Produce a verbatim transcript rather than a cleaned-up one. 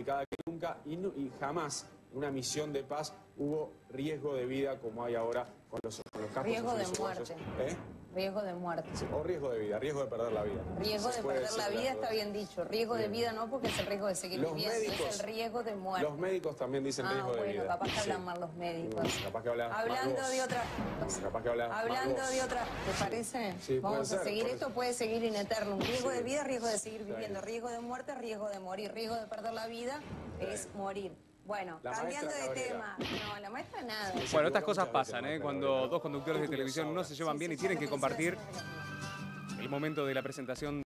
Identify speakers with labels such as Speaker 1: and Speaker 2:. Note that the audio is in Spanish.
Speaker 1: complicada que nunca y, no, y jamás en una misión de paz hubo riesgo de vida como hay ahora con los, con los campos
Speaker 2: Riesgo de
Speaker 1: uruguayos.
Speaker 2: muerte.
Speaker 1: ¿Eh?
Speaker 2: Riesgo de muerte.
Speaker 1: Sí, o riesgo de vida, riesgo de perder la vida.
Speaker 2: Riesgo
Speaker 1: Se
Speaker 2: de
Speaker 1: puede
Speaker 2: perder la
Speaker 1: decir
Speaker 2: vida
Speaker 1: las
Speaker 2: está
Speaker 1: dos.
Speaker 2: bien dicho. Riesgo de
Speaker 1: Bien.
Speaker 2: vida no, porque es el riesgo de seguir
Speaker 1: Los
Speaker 2: viviendo,
Speaker 1: médicos,
Speaker 2: es el riesgo de muerte.
Speaker 1: Los médicos también dicen
Speaker 2: Ah,
Speaker 1: riesgo de
Speaker 2: bueno,
Speaker 1: vida.
Speaker 2: capaz que hablan
Speaker 1: Sí.
Speaker 2: mal los médicos.
Speaker 1: Mm, Capaz que hablan
Speaker 2: Hablando
Speaker 1: más
Speaker 2: de
Speaker 1: vos.
Speaker 2: otra...
Speaker 1: Capaz que hablan más
Speaker 2: Hablando
Speaker 1: vos.
Speaker 2: de otra... ¿Te parece?
Speaker 1: Sí,
Speaker 2: Vamos
Speaker 1: puede
Speaker 2: a
Speaker 1: ser,
Speaker 2: seguir.
Speaker 1: puede
Speaker 2: Esto
Speaker 1: ser.
Speaker 2: puede seguir in eternum. Riesgo
Speaker 1: Sí.
Speaker 2: de vida, riesgo de seguir
Speaker 1: Está
Speaker 2: viviendo.
Speaker 1: bien.
Speaker 2: Riesgo de muerte, riesgo de morir. Riesgo de perder la vida es morir. Bueno,
Speaker 1: La
Speaker 2: cambiando
Speaker 1: maestra
Speaker 2: de
Speaker 1: Cabrera.
Speaker 2: tema. No, la maestra nada.
Speaker 1: Sí, se
Speaker 3: Bueno, estas
Speaker 1: equivocó
Speaker 3: cosas
Speaker 1: muchas veces
Speaker 3: pasan,
Speaker 1: la
Speaker 3: ¿eh?
Speaker 1: maestra
Speaker 3: Cuando
Speaker 1: Cabrera, ¿no?
Speaker 3: dos conductores de
Speaker 1: Títulos
Speaker 3: televisión no
Speaker 1: ahora.
Speaker 3: se llevan
Speaker 2: Sí,
Speaker 3: bien
Speaker 2: sí,
Speaker 3: y tienen
Speaker 2: sí,
Speaker 3: que
Speaker 2: lo que quisiera
Speaker 3: compartir
Speaker 2: decir.
Speaker 3: el momento de la presentación